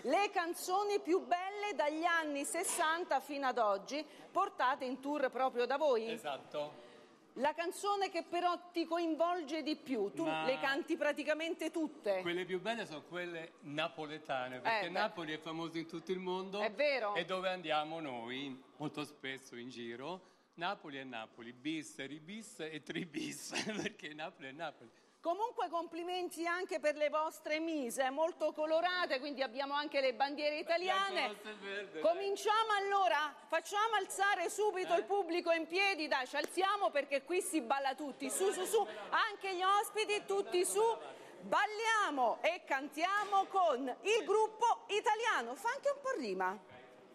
le canzoni più belle dagli anni 60 fino ad oggi, portate in tour proprio da voi. Esatto. La canzone che però ti coinvolge di più, tu le canti praticamente tutte. Quelle più belle sono quelle napoletane, perché Napoli è famosa in tutto il mondo. È vero. E dove andiamo noi, molto spesso in giro, Napoli è Napoli, bis, ribis e tribis, perché Napoli è Napoli. Comunque complimenti anche per le vostre mise, molto colorate, quindi abbiamo anche le bandiere italiane. Verde, cominciamo allora, facciamo alzare subito il pubblico in piedi, dai, ci alziamo perché qui si balla tutti, su, anche gli ospiti, tutti su, balliamo e cantiamo con il gruppo italiano, fa anche un po' rima.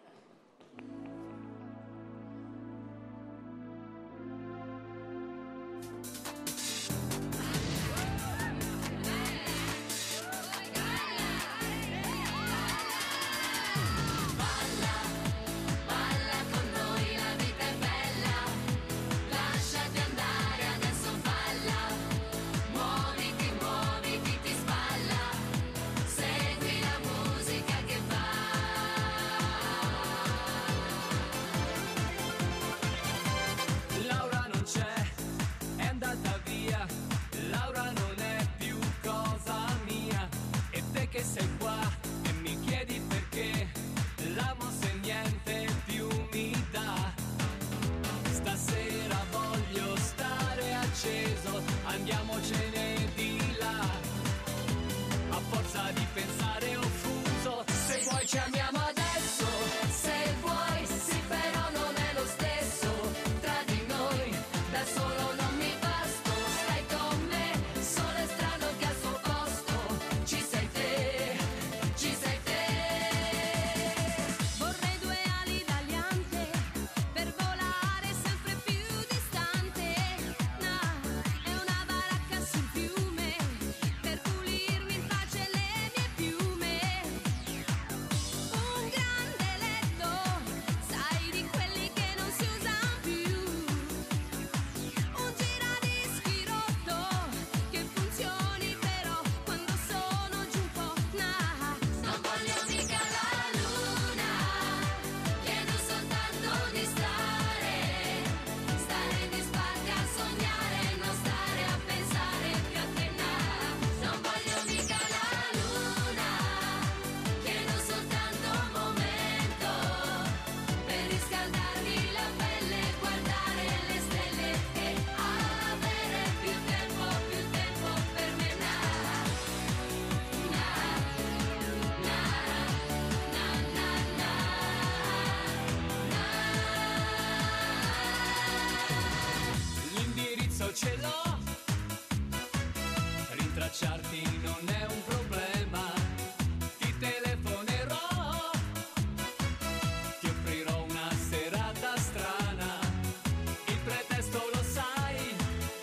Che sei qua e mi chiedi perché l'amo se niente più mi dà. Stasera voglio stare acceso, andiamocene di là. A forza di pensare offuso, se vuoi ci amiamo adesso, se vuoi sì però non è lo stesso. Tra di noi da solo non mi basto, stai con me, sole strano che al suo posto ci sei te. Vorrei due ali d'aliante per volare sempre più distante. No, è una baracca sul fiume per pulirmi in pace le mie piume. Un grande letto, sai, di quelli che non si usano più. Un giradischi rotto che funzioni però quando sono giù un po'. Non voglio mica la luna, chiedo soltanto di stare in disparte a sognare, non stare a pensare più a te. Non voglio mica la luna, chiedo soltanto un momento per riscaldarmi la pelle, guardare le stelle e avere più tempo per me. L'indirizzo ce l'ho, rintracciarti non è un problema, ti telefonerò, ti offrirò una serata strana, il pretesto lo sai,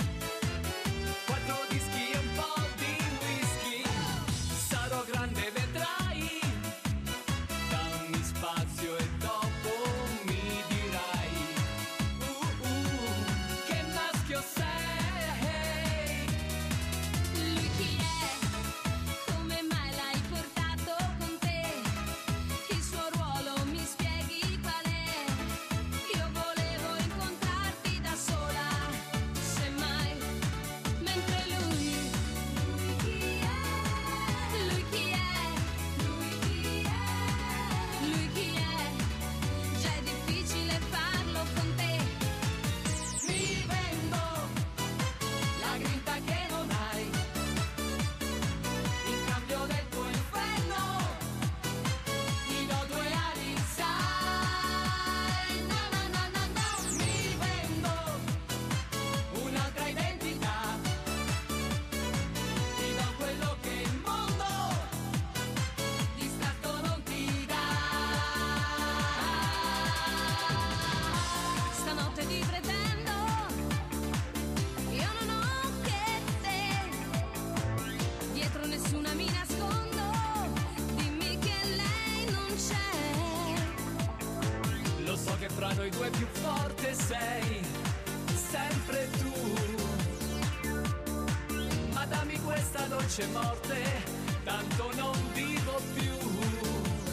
4 dischi e un po' di whisky, sarò grande vedrai, dammi spazio e dopo mi dirai, che maschio sei. Lui chi è? Come mai l'hai portato con te? Il suo ruolo mi spieghi qual è? Io volevo incontrarti da sola, semmai, mentre lui chi è? Lui chi è? Lui chi è? Già è difficile farlo con te. Mi vendo la grinta che non hai, in cambio del tuo inferno ti do 2 ali, sai. No. Mi vendo un'altra identità, ti do quello che il mondo distratto non ti dà. Stanotte ti pretendo, io non ho che te, dietro nessuna mi nascondo, dimmi che lei non c'è. Lo so che fra noi due più forte sei, sempre tu. Ma dammi questa dolce morte, tanto non vivo più.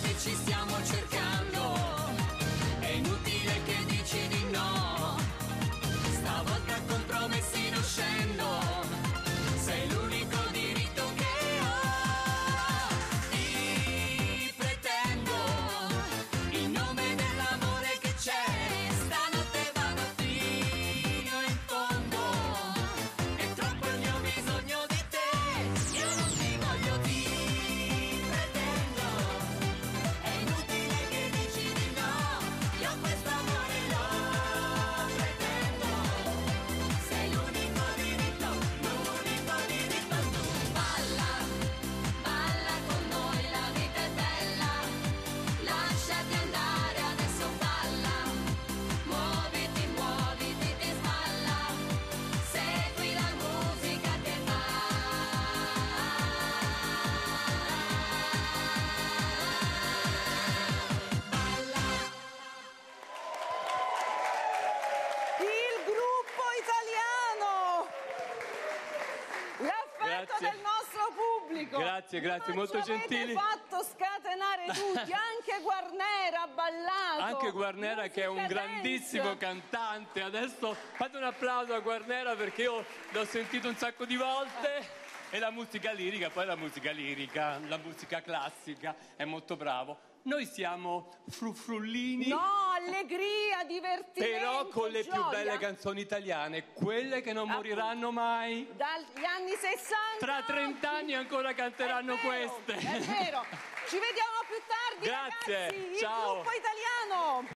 che ci stiamo cercando. È inutile che dici di no, stavolta con promessi non scendo. Sei l'unico diritto che ho. Ti pretendo, in nome dell'amore che c'è. Stanotte vado fino in fondo. È troppo il mio bisogno di te. Io non ti voglio, ti pretendo. È inutile che dici di no. Io questo amore lo pretendo. Sei l'unico diritto, l'unico diritto. Tu balla, balla con noi, la vita è bella. Lasciati andare, adesso balla. Muoviti, muoviti, ti sballa. Segui la musica che va. Il gruppo italiano! L'affetto Grazie. del nostro pubblico! Grazie, grazie, Ma molto ci avete gentili. fatto scatenare tutti, anche Guarnera ha ballato! Anche Guarnera che è un Musica grandissimo dance. cantante. Adesso fate un applauso a Guarnera perché io l'ho sentito un sacco di volte. E la musica lirica, poi la musica lirica, la musica classica, è molto bravo. Noi siamo frufrullini, No, allegria, divertimento, però con le più gioia. belle canzoni italiane, quelle che non moriranno mai. Dagli anni 60 Tra 30 anni ancora canteranno È vero, queste. È vero. Ci vediamo più tardi, Grazie, ragazzi. ciao. Il gruppo italiano.